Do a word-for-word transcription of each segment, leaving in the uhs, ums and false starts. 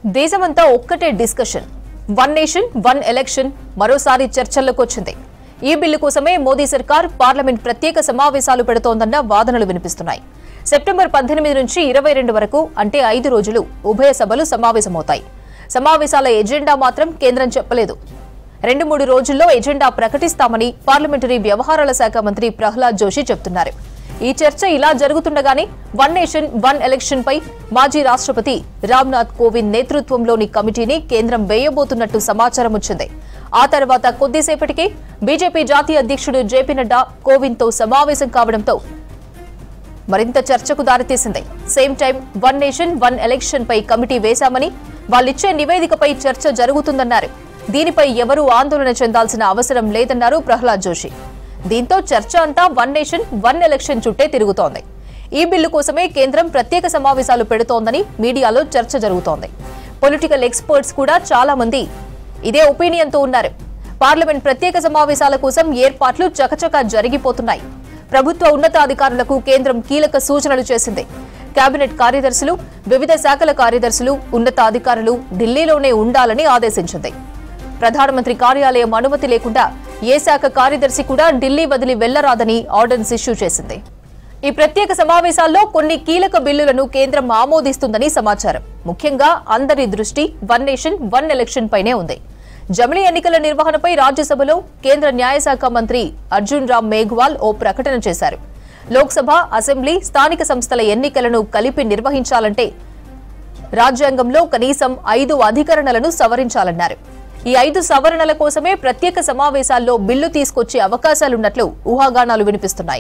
దేశమంతా ఒక్కటే discussion, one nation one election మరోసారి చర్చల్లోకి వచ్చింది. ఈ బిల్లు కోసమే మోదీ సర్కార్ పార్లమెంట్ ప్రత్యేక సమావేశాలు పెడుతోందన్న వాదనలు వినిపిస్తున్నాయి. సెప్టెంబర్ పద్దెనిమిది నుంచి ఇరవై రెండు వరకు అంటే ఐదు రోజులు ఉభయ సభలు సమావేశమవుతాయి. సమావేశాల ఎజెండా మాత్రం కేంద్రం చెప్పలేదు. రెండు మూడు రోజుల్లో ఎజెండా ప్రకటిస్తామని పార్లమెంటరీ వ్యవహారాల శాఖ మంత్రి ప్రహ్లాద్ జోషి చెబుతున్నారు. ఈ చర్చ ఇలా జరుగుతుండగానే వన్ నేషన్ వన్ ఎలక్షన్ పై మాజీ రాష్ట్రపతి రామ్నాథ్ కోవింద్ నేతృత్వంలోని కమిటీని కేంద్రం వేయబోతున్నట్టు సమాచారం వచ్చింది. ఆ తర్వాత కొద్దిసేపటికే బీజేపీ జాతీయ అధ్యక్షుడు జేపీ నడ్డా కోవింద్ తో సమావేశం కావడంతో మరింత చర్చకు దారితీసింది. Same time one nation one election పై కమిటీ వేశామని, వాళ్ళిచ్చే నివేదికపై చర్చ జరుగుతుందన్నారు. దీనిపై ఎవరూ ఆందోళన చెందాల్సిన అవసరం లేదన్నారు ప్రహ్లాద్ జోషి. దీంతో చర్చ అంతా వన్ నేషన్ వన్ ఎలక్షన్ చుట్టే తిరుగుతోంది. ఈ బిల్లు కోసమే కేంద్రం ప్రత్యేక సమావేశాలు పెడుతోందని మీడియాలో చర్చ జరుగుతోంది. పొలిటికల్ ఎక్స్పర్ట్స్ కూడా చాలా మంది ఇదే ఒపీనియన్తో ఉన్నారు. పార్లమెంట్ ప్రత్యేక సమావేశాల కోసం ఏర్పాట్లు చకచకా జరిగిపోతున్నాయి. ప్రభుత్వ ఉన్నతాధికారులకు కేంద్రం కీలక సూచనలు చేసింది. కేబినెట్ కార్యదర్శులు, వివిధ శాఖల కార్యదర్శులు, ఉన్నతాధికారులు ఢిల్లీలోనే ఉండాలని ఆదేశించింది. ప్రధానమంత్రి కార్యాలయం అనుమతి లేకుండా ఏ శాఖ కార్యదర్శి కూడా ఢిల్లీ వదిలి వెళ్లరాదని ఆర్డర్స్ ఇష్యూ చేసింది. ఈ ప్రత్యేక సమావేశాల్లో కొన్ని కీలక బిల్లులను కేంద్రం ఆమోదిస్తుందని సమాచారం. ముఖ్యంగా అందరి దృష్టి వన్ నేషన్ వన్ ఎలక్షన్ పైనే ఉంది. జమిలీ ఎన్నికల నిర్వహణపై రాజ్యసభలో కేంద్ర న్యాయశాఖ మంత్రి అర్జున్ రామ్ మేఘ్వాల్ ఓ ప్రకటన చేశారు. లోక్సభ, అసెంబ్లీ, స్థానిక సంస్థల ఎన్నికలను కలిపి నిర్వహించాలంటే రాజ్యాంగంలో కనీసం ఐదు అధికరణలను సవరించాలన్నారు. ఈ ఐదు సవరణల కోసమే ప్రత్యేక సమావేశాల్లో బిల్లు తీసుకొచ్చే అవకాశాలున్నట్లు ఊహాగానాలు వినిపిస్తున్నాయి.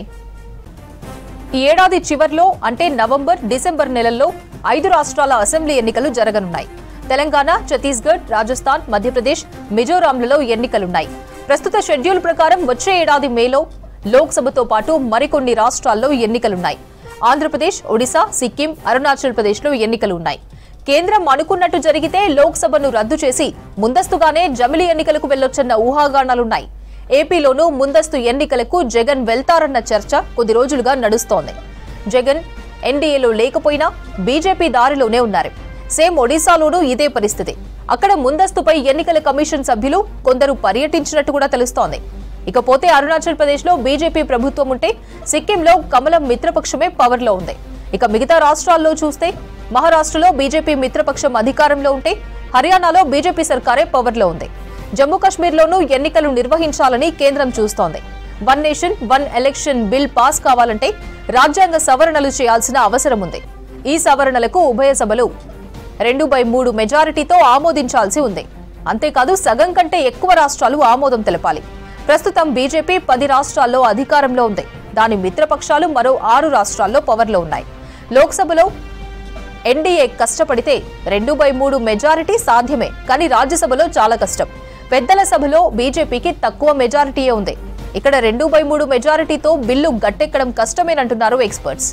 ఈ ఏడాది చివర్లో అంటే నవంబర్, డిసెంబర్ నెలల్లో ఐదు రాష్ట్రాల అసెంబ్లీ ఎన్నికలు జరగనున్నాయి. తెలంగాణ, ఛత్తీస్గఢ్, రాజస్థాన్, మధ్యప్రదేశ్, మిజోరాంలలో ఎన్నికలున్నాయి. ప్రస్తుత షెడ్యూల్ ప్రకారం వచ్చే ఏడాది మేలో లోక్సభతో పాటు మరికొన్ని రాష్ట్రాల్లో ఎన్నికలున్నాయి. ఆంధ్రప్రదేశ్, ఒడిశా, సిక్కిం, అరుణాచల్ ప్రదేశ్లో ఎన్నికలు ఉన్నాయి. కేంద్రం అనుకున్నట్టు జరిగితే లోక్సభను రద్దు చేసి ముందస్తుగానే జమిలీ ఎన్నికలకు వెళ్లొచ్చన్న ఊహాగానాలున్నాయి. ఏపీలోనూ ముందస్తు ఎన్నికలకు జగన్ వెళ్తారన్న చర్చ కొద్ది రోజులుగా నడుస్తోంది. జగన్ ఎన్డీఏలో లేకపోయినా బీజేపీ దారిలోనే ఉన్నారు. సేమ్ ఒడిశాలోనూ ఇదే పరిస్థితి. అక్కడ ముందస్తుపై ఎన్నికల కమిషన్ సభ్యులు కొందరు పర్యటించినట్టు కూడా తెలుస్తోంది. ఇకపోతే అరుణాచల్ ప్రదేశ్లో బీజేపీ ప్రభుత్వం ఉంటే సిక్కింలో కమలం మిత్రపక్షమే పవర్లో ఉంది. ఇక మిగతా రాష్ట్రాల్లో చూస్తే మహారాష్ట్రలో బీజేపీ మిత్రపక్షం అధికారంలో ఉంటే హర్యానాలో బీజేపీ సర్కారే పవర్లో ఉంది. జమ్మూ కాశ్మీర్లోనూ ఎన్నికలు నిర్వహించాలని కేంద్రం చూస్తోంది. One nation one election bill pass కావాలంటే రాజ్యాంగ సవరణలు చేయాల్సిన అవసరం ఉంది. ఈ సవరణలకు ఉభయ సభలు రెండు బై మూడు మెజారిటీతో ఆమోదించాల్సి ఉంది. అంతేకాదు సగం కంటే ఎక్కువ రాష్ట్రాలు ఆమోదం తెలపాలి. ప్రస్తుతం బీజేపీ పది రాష్ట్రాల్లో అధికారంలో ఉంది. దాని మిత్రపక్షాలు మరో ఆరు రాష్ట్రాల్లో పవర్లో ఉన్నాయి. లోక్సభలో ఎన్డీఏ కష్టపడితే రెండు బై మూడు మెజారిటీ సాధ్యమే, కానీ రాజ్యసభలో చాలా కష్టం. పెద్దల సభలో బీజేపీకి తక్కువ మెజారిటీయే ఉంది. ఇక్కడ రెండు బై మూడు మెజారిటీతో బిల్లు గట్టెక్కడం కష్టమేనంటున్నారు ఎక్స్పర్ట్స్.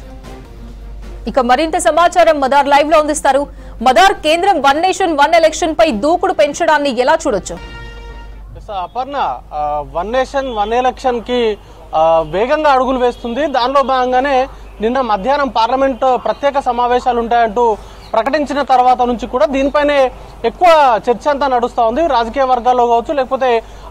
ఇక మరింత సమాచారం మదార్ లైవ్ లో అందిస్తారు. మదార్, కేంద్రం వన్ నేషన్ వన్ ఎలక్షన్ పై దూకుడు పెంచడాన్ని ఎలా చూడొచ్చు? Aparna, one nation one election కి వేగంగా అడుగులు వేస్తుంది. దానిలో భాగంగానే నిన్న మధ్యాహ్నం పార్లమెంట్ ప్రత్యేక సమావేశాలు ఉంటాయంటూ ప్రకటించిన తర్వాత నుంచి కూడా దీనిపైనే ఎక్కువ చర్చ అంతా నడుస్తూ ఉంది. రాజకీయ వర్గాల్లో కావచ్చు, లేకపోతే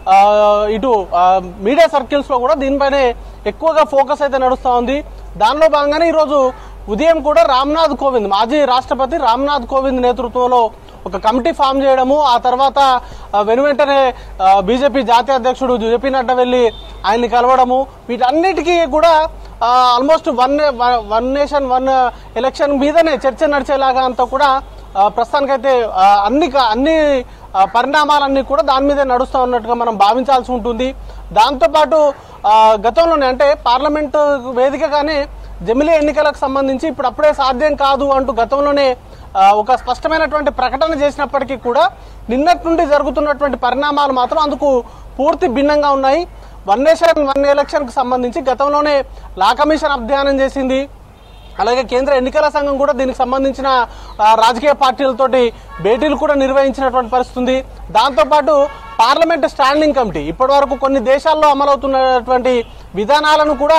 ఇటు మీడియా సర్కిల్స్ లో కూడా దీనిపైనే ఎక్కువగా ఫోకస్ అయితే నడుస్తూ ఉంది. దానిలో భాగంగానే ఈరోజు ఉదయం కూడా రామ్నాథ్ కోవింద్, మాజీ రాష్ట్రపతి రామ్నాథ్ కోవింద్ నేతృత్వంలో ఒక కమిటీ ఫామ్ చేయడము, ఆ తర్వాత వెను వెంటనే బీజేపీ జాతీయ అధ్యక్షుడు జేపీ నడ్డా వెళ్లి ఆయన్ని కలవడము, వీటన్నిటికీ కూడా almost one one nation one election మీదనే చర్చ నడిచేలాగా అంతా కూడా ప్రస్తుతానికైతే అన్ని అన్ని పరిణామాలన్నీ కూడా దాని మీదే నడుస్తూ ఉన్నట్టుగా మనం భావించాల్సి ఉంటుంది. దాంతోపాటు గతంలోనే అంటే పార్లమెంటు వేదికగానే జమిలీ ఎన్నికలకు సంబంధించి ఇప్పుడు అప్పుడే సాధ్యం కాదు అంటూ గతంలోనే ఒక స్పష్టమైనటువంటి ప్రకటన చేసినప్పటికీ కూడా నిన్నటి నుండి జరుగుతున్నటువంటి పరిణామాలు మాత్రం అందుకు పూర్తి భిన్నంగా ఉన్నాయి. వన్ నేషన్ వన్ ఎలక్షన్ కు సంబంధించి గతంలోనే లా కమిషన్ అధ్యయనం చేసింది. అలాగే కేంద్ర ఎన్నికల సంఘం కూడా దీనికి సంబంధించిన రాజకీయ పార్టీలతోటి భేటీలు కూడా నిర్వహించినటువంటి పరిస్థితి ఉంది. దాంతోపాటు పార్లమెంట్ స్టాండింగ్ కమిటీ ఇప్పటి వరకు కొన్ని దేశాల్లో అమలవుతున్నటువంటి విధానాలను కూడా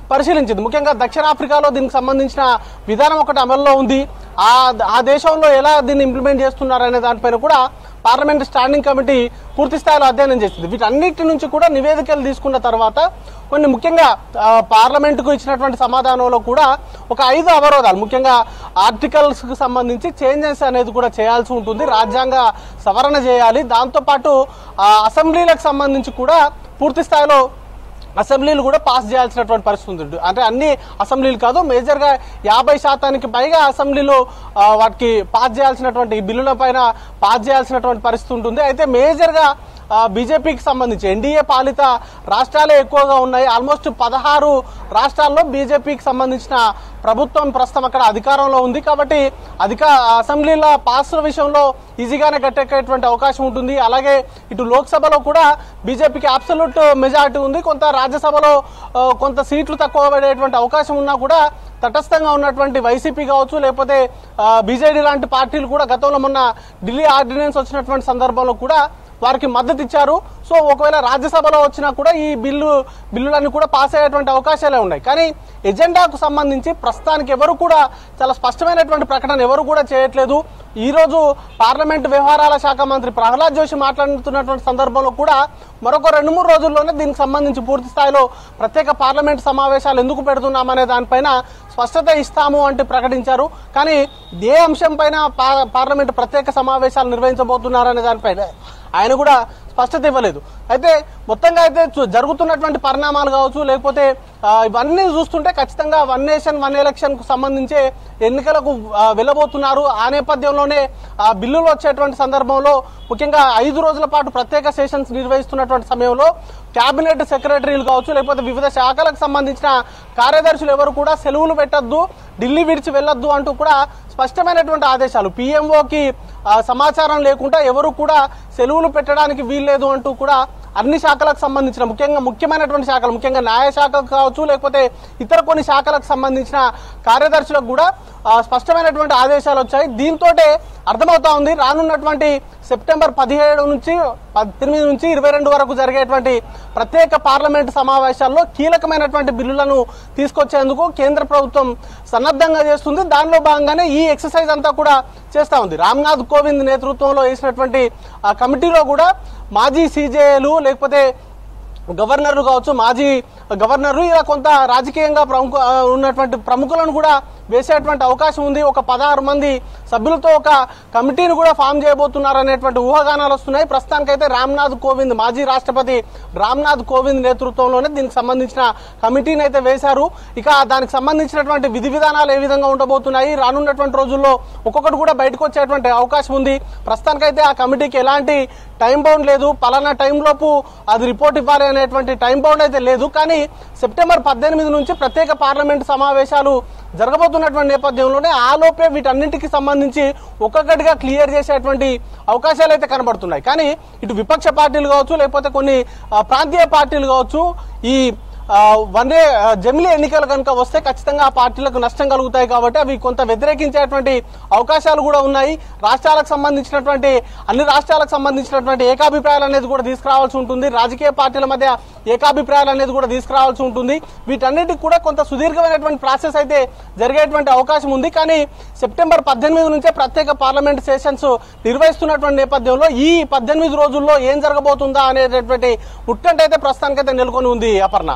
పరిశీలించింది. ముఖ్యంగా దక్షిణాఫ్రికాలో దీనికి సంబంధించిన విధానం ఒకటి అమల్లో ఉంది. ఆ ఆ దేశంలో ఎలా దీన్ని ఇంప్లిమెంట్ చేస్తున్నారనే దానిపైన కూడా పార్లమెంట్ స్టాండింగ్ కమిటీ పూర్తి స్థాయిలో అధ్యయనం చేసింది. వీటన్నిటి నుంచి కూడా నివేదికలు తీసుకున్న తర్వాత కొన్ని ముఖ్యంగా పార్లమెంటుకు ఇచ్చినటువంటి సమాధానంలో కూడా ఒక ఐదు అవరోధాలు, ముఖ్యంగా ఆర్టికల్స్ కు సంబంధించి చేంజెస్ అనేది కూడా చేయాల్సి ఉంటుంది, రాజ్యాంగ సవరణ చేయాలి, దాంతోపాటు అసెంబ్లీలకు సంబంధించి కూడా పూర్తి స్థాయిలో అసెంబ్లీలు కూడా పాస్ చేయాల్సినటువంటి పరిస్థితి ఉంది. అంటే అన్ని అసెంబ్లీలు కాదు, మేజర్ గా యాభై శాతానికి పైగా అసెంబ్లీలో వాటికి పాస్ చేయాల్సినటువంటి బిల్లుల పైన పాస్ చేయాల్సినటువంటి పరిస్థితి ఉంటుంది. అయితే మేజర్ గా బీజేపీకి సంబంధించి ఎన్డీఏ పాలిత రాష్ట్రాలే ఎక్కువగా ఉన్నాయి. ఆల్మోస్ట్ పదహారు రాష్ట్రాల్లో బీజేపీకి సంబంధించిన ప్రభుత్వం ప్రస్తుతం అక్కడ అధికారంలో ఉంది. కాబట్టి అధిక అసెంబ్లీల పాస్ విషయంలో ఈజీగానే గట్టెక్కేటువంటి అవకాశం ఉంటుంది. అలాగే ఇటు లోక్సభలో కూడా బీజేపీకి అబ్సల్యూట్ మెజారిటీ ఉంది. కొంత రాజ్యసభలో కొంత సీట్లు తక్కువ పడేటువంటి అవకాశం ఉన్నా కూడా తటస్థంగా ఉన్నటువంటి వైసీపీ కావచ్చు, లేకపోతే బీజేడీ లాంటి పార్టీలు కూడా గతంలో మొన్న ఢిల్లీ ఆర్డినెన్స్ వచ్చినటువంటి సందర్భంలో కూడా వారికి మద్దతు ఇచ్చారు. సో ఒకవేళ రాజ్యసభలో వచ్చినా కూడా ఈ బిల్లు బిల్లులన్నీ కూడా పాస్ అయ్యేటువంటి అవకాశాలే ఉన్నాయి. కానీ ఎజెండాకు సంబంధించి ప్రస్తుతానికి ఎవరు కూడా చాలా స్పష్టమైనటువంటి ప్రకటన ఎవరు కూడా చేయట్లేదు. ఈ రోజు పార్లమెంట్ వ్యవహారాల శాఖ మంత్రి ప్రహ్లాద్ జోషి మాట్లాడుతున్నటువంటి సందర్భంలో కూడా మరొక రెండు మూడు రోజుల్లోనే దీనికి సంబంధించి పూర్తి స్థాయిలో ప్రత్యేక పార్లమెంట్ సమావేశాలు ఎందుకు పెడుతున్నామనే దానిపైన స్పష్టత ఇస్తాము అంటే ప్రకటించారు. కానీ ఏ అంశం పైన పార్లమెంట్ ప్రత్యేక సమావేశాలు నిర్వహించబోతున్నారనే దానిపైన ఆయన కూడా స్పష్టత ఇవ్వలేదు. అయితే మొత్తంగా అయితే జరుగుతున్నటువంటి పరిణామాలు కావచ్చు, లేకపోతే ఇవన్నీ చూస్తుంటే ఖచ్చితంగా వన్ నేషన్ వన్ ఎలక్షన్ కు సంబంధించే ఎన్నికలకు వెళ్ళబోతున్నారు. ఆ నేపథ్యంలోనే ఆ బిల్లులు వచ్చేటువంటి సందర్భంలో ముఖ్యంగా ఐదు రోజుల పాటు ప్రత్యేక సెషన్స్ నిర్వహిస్తున్నటువంటి సమయంలో కేబినెట్ సెక్రటరీలు కావచ్చు, లేకపోతే వివిధ శాఖలకు సంబంధించిన కార్యదర్శులు ఎవరు కూడా సెలవులు పెట్టద్దు, ఢిల్లీ విడిచి వెళ్లొద్దు అంటూ కూడా స్పష్టమైనటువంటి ఆదేశాలు. పీఎంఓకి సమాచారం లేకుండా ఎవరు కూడా సెలవులు పెట్టడానికి వీల్లేదు అంటూ కూడా అన్ని శాఖలకు సంబంధించిన ముఖ్యంగా ముఖ్యమైనటువంటి శాఖలు, ముఖ్యంగా న్యాయ శాఖకు కావచ్చు, లేకపోతే ఇతర కొన్ని శాఖలకు సంబంధించిన కార్యదర్శులకు కూడా స్పష్టమైనటువంటి ఆదేశాలు వచ్చాయి. దీంతో అర్థమవుతా ఉంది రానున్నటువంటి సెప్టెంబర్ పదిహేడు నుంచి పద్దెనిమిది నుంచి ఇరవై రెండు వరకు జరిగేటువంటి ప్రత్యేక పార్లమెంటు సమావేశాల్లో కీలకమైనటువంటి బిల్లులను తీసుకొచ్చేందుకు కేంద్ర ప్రభుత్వం సన్నద్ధంగా చేస్తుంది. దానిలో భాగంగానే ఈ ఎక్సర్సైజ్ అంతా కూడా చేస్తా ఉంది. రామ్నాథ్ కోవింద్ నేతృత్వంలో వేసినటువంటి ఆ కమిటీలో కూడా మాజీ సీజేలు, లేకపోతే గవర్నర్లు కావచ్చు, మాజీ గవర్నర్లు, ఇలా కొంత రాజకీయంగా ప్రముఖ ఉన్నటువంటి ప్రముఖులను కూడా వేసేటువంటి అవకాశం ఉంది. ఒక పదహారు మంది సభ్యులతో ఒక కమిటీని కూడా ఫామ్ చేయబోతున్నారు అనేటువంటి ఊహాగానాలు వస్తున్నాయి. ప్రస్తుతానికైతే రామ్నాథ్ కోవింద్, మాజీ రాష్ట్రపతి రామ్నాథ్ కోవింద్ నేతృత్వంలోనే దీనికి సంబంధించిన కమిటీని అయితే వేశారు. ఇక దానికి సంబంధించినటువంటి విధి విధానాలు ఏ విధంగా ఉండబోతున్నాయి, రానున్నటువంటి రోజుల్లో ఒక్కొక్కటి కూడా బయటకు వచ్చేటువంటి అవకాశం ఉంది. ప్రస్తుతానికైతే ఆ కమిటీకి ఎలాంటి టైం బౌండ్ లేదు, పలానా టైంలోపు అది రిపోర్ట్ ఇవ్వాలి అనేటువంటి టైం బౌండ్ అయితే లేదు. కానీ సెప్టెంబర్ పద్దెనిమిది నుంచి ప్రత్యేక పార్లమెంటు సమావేశాలు జరగబోతున్నటువంటి నేపథ్యంలోనే ఆలోపే వీటన్నింటికి సంబంధించి ఒక్కొక్కటిగా క్లియర్ చేసేటువంటి అవకాశాలు అయితే కనబడుతున్నాయి. కానీ ఇటు విపక్ష పార్టీలు కావచ్చు, లేకపోతే కొన్ని ప్రాంతీయ పార్టీలు కావచ్చు, ఈ వన్ డే జమిలీ ఎన్నికలు కనుక వస్తే ఖచ్చితంగా ఆ పార్టీలకు నష్టం కలుగుతాయి. కాబట్టి అవి కొంత వ్యతిరేకించేటువంటి అవకాశాలు కూడా ఉన్నాయి. రాష్ట్రాలకు సంబంధించినటువంటి అన్ని రాష్ట్రాలకు సంబంధించినటువంటి ఏకాభిప్రాయాలు అనేది కూడా తీసుకురావాల్సి ఉంటుంది. రాజకీయ పార్టీల మధ్య ఏకాభిప్రాయాలు అనేది కూడా తీసుకురావాల్సి ఉంటుంది. వీటన్నిటికి కూడా కొంత సుదీర్ఘమైనటువంటి ప్రాసెస్ అయితే జరిగేటువంటి అవకాశం ఉంది. కానీ సెప్టెంబర్ పద్దెనిమిది నుంచే ప్రత్యేక పార్లమెంట్ సెషన్స్ నిర్వహిస్తున్నటువంటి నేపథ్యంలో ఈ పద్దెనిమిది రోజుల్లో ఏం జరగబోతుందా అనేటటువంటి ఉత్కంఠ అయితే ప్రస్తుతానికైతే నెలకొని ఉంది. అపర్ణ,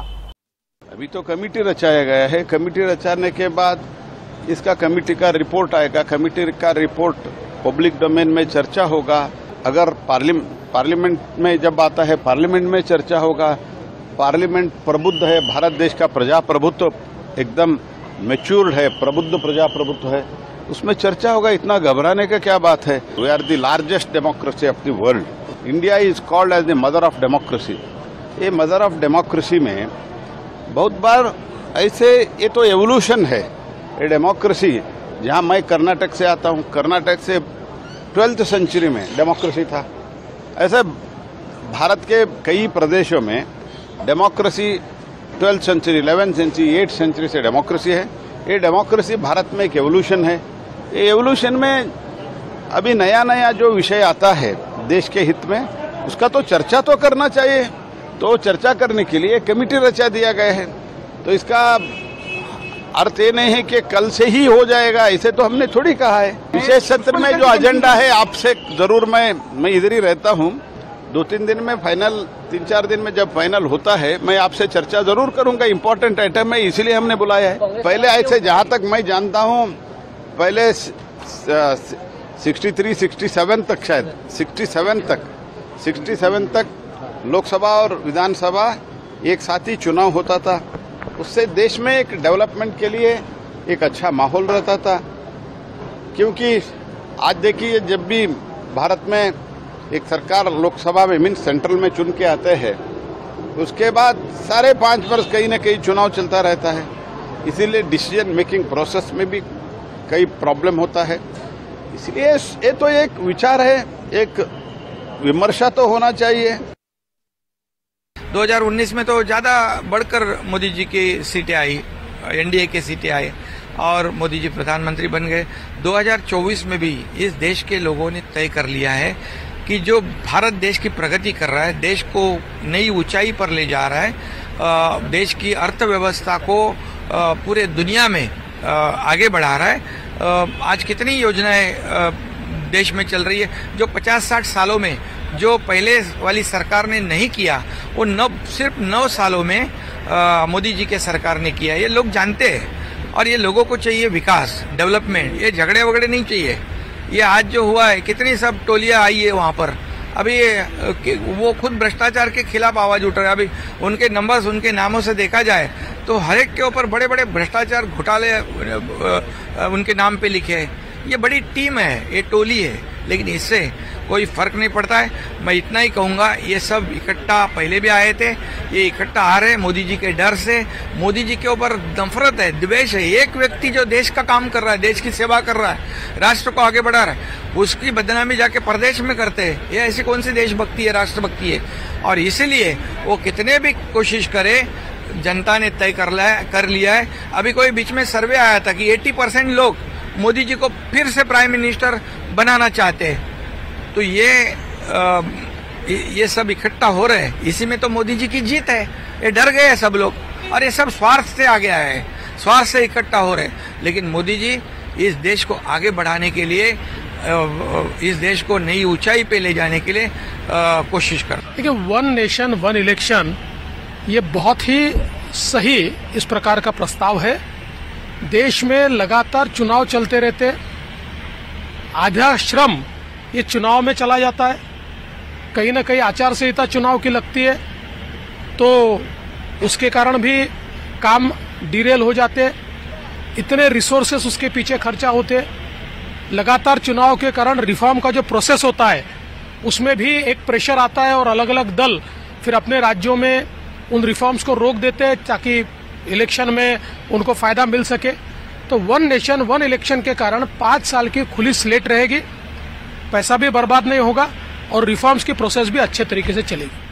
अभी तो कमेटी रचाया गया है। कमेटी रचाने के बाद इसका कमेटी का रिपोर्ट आएगा। कमेटी का रिपोर्ट पब्लिक डोमेन में चर्चा होगा। अगर पार्लियामेंट पार्लियामेंट में जब आता है, पार्लियामेंट में चर्चा होगा। पार्लियामेंट प्रबुद्ध है, भारत देश का प्रजाप्रभुत्व एकदम मैच्योर्ड है, प्रबुद्ध प्रजाप्रभुत्व है, उसमें चर्चा होगा। इतना घबराने का क्या बात है? We are the largest democracy of the world. India is called as the mother of democracy. ये मदर ऑफ डेमोक्रेसी में बहुत बार ऐसे, ये तो एवोल्यूशन है ये डेमोक्रेसी। जहाँ मैं कर्नाटक से आता हूँ, कर्नाटक से ट्वेल्थ सेंचुरी में डेमोक्रेसी था। ऐसे भारत के कई प्रदेशों में democracy twelfth century, eleventh century, eight century से डेमोक्रेसी है। ये डेमोक्रेसी भारत में एक एवोल्यूशन है। ये एवोल्यूशन में अभी नया नया जो विषय आता है देश के हित में, उसका तो चर्चा तो करना चाहिए। तो चर्चा करने के लिए कमेटी रचा दिया गया है। तो इसका अर्थ ये नहीं है कि कल से ही हो जाएगा, इसे तो हमने थोड़ी कहा है। विशेष सत्र में जो एजेंडा है आपसे जरूर मैं मैं इधर ही रहता हूँ, दो तीन दिन में फाइनल, तीन चार दिन में जब फाइनल होता है मैं आपसे चर्चा जरूर करूंगा। इम्पोर्टेंट आइटम है, इसीलिए हमने बुलाया है। पहले ऐसे जहां तक मैं जानता हूं, पहले तिरसठ, सड़सठ तक, शायद सड़सठ तक सड़सठ तक लोकसभा और विधानसभा एक साथ ही चुनाव होता था। उससे देश में एक डेवलपमेंट के लिए एक अच्छा माहौल रहता था। क्योंकि आज देखिए, जब भी भारत में एक सरकार लोकसभा में मीन सेंट्रल में चुन के आते हैं, उसके बाद साढ़े पाँच वर्ष कहीं न कहीं चुनाव चलता रहता है। इसीलिए डिसीजन मेकिंग प्रोसेस में भी कई प्रॉब्लम होता है। इसलिए ये तो एक विचार है, एक विमर्शा तो होना चाहिए। दो हज़ार उन्नीस में तो ज्यादा बढ़कर मोदी जी की सीटें आई, एनडीए की सीटें आई और मोदी जी प्रधानमंत्री बन गए। दो हज़ार चौबीस में भी इस देश के लोगों ने तय कर लिया है कि जो भारत देश की प्रगति कर रहा है, देश को नई ऊंचाई पर ले जा रहा है, देश की अर्थव्यवस्था को पूरे दुनिया में आगे बढ़ा रहा है। आज कितनी योजनाएं देश में चल रही है जो पचास साठ सालों में जो पहले वाली सरकार ने नहीं किया, वो नौ सिर्फ नौ सालों में मोदी जी के सरकार ने किया। ये लोग जानते हैं और ये लोगों को चाहिए विकास, डेवलपमेंट। ये झगड़े वगड़े नहीं चाहिए। ये आज जो हुआ है, कितनी सब टोलियां आई है वहां पर, अभी वो खुद भ्रष्टाचार के खिलाफ आवाज उठ रहे हैं। अभी उनके नंबर्स, उनके नामों से देखा जाए तो हर एक के ऊपर बड़े बड़े भ्रष्टाचार घोटाले उनके नाम पे लिखे हैं। ये बड़ी टीम है, ये टोली है, लेकिन इससे कोई फर्क नहीं पड़ता है। मैं इतना ही कहूंगा, ये सब इकट्ठा पहले भी आए थे, ये इकट्ठा आ रहे हैं मोदी जी के डर से। मोदी जी के ऊपर नफरत है, द्वेष है। एक व्यक्ति जो देश का काम कर रहा है, देश की सेवा कर रहा है, राष्ट्र को आगे बढ़ा रहा है, उसकी बदनामी जाके प्रदेश में करते हैं। ये ऐसी कौन सी देशभक्ति है, राष्ट्रभक्ति है? और इसीलिए वो कितने भी कोशिश करे, जनता ने तय कर लिया कर लिया है। अभी कोई बीच में सर्वे आया था कि अस्सी परसेंट लोग मोदी जी को फिर से प्राइम मिनिस्टर बनाना चाहते हैं। तो ये आ, ये सब इकट्ठा हो रहे हैं, इसी में तो मोदी जी की जीत है। ये डर गए हैं सब लोग और ये सब स्वार्थ से आ गया है, स्वार्थ से इकट्ठा हो रहे हैं। लेकिन मोदी जी इस देश को आगे बढ़ाने के लिए, इस देश को नई ऊंचाई पे ले जाने के लिए कोशिश कर। देखिए, वन नेशन वन इलेक्शन ये बहुत ही सही इस प्रकार का प्रस्ताव है। देश में लगातार चुनाव चलते रहते, आधा श्रम ये चुनाव में चला जाता है। कहीं ना कहीं आचार संहिता चुनाव की लगती है, तो उसके कारण भी काम डिरेल हो जाते। इतने रिसोर्सेस उसके पीछे खर्चा होते। लगातार चुनाव के कारण रिफॉर्म का जो प्रोसेस होता है उसमें भी एक प्रेशर आता है और अलग अलग दल फिर अपने राज्यों में उन रिफॉर्म्स को रोक देते हैं ताकि इलेक्शन में उनको फायदा मिल सके। तो वन नेशन वन इलेक्शन के कारण पांच साल की खुली स्लेट रहेगी, पैसा भी बर्बाद नहीं होगा और रिफॉर्म्स की प्रोसेस भी अच्छे तरीके से चलेगी।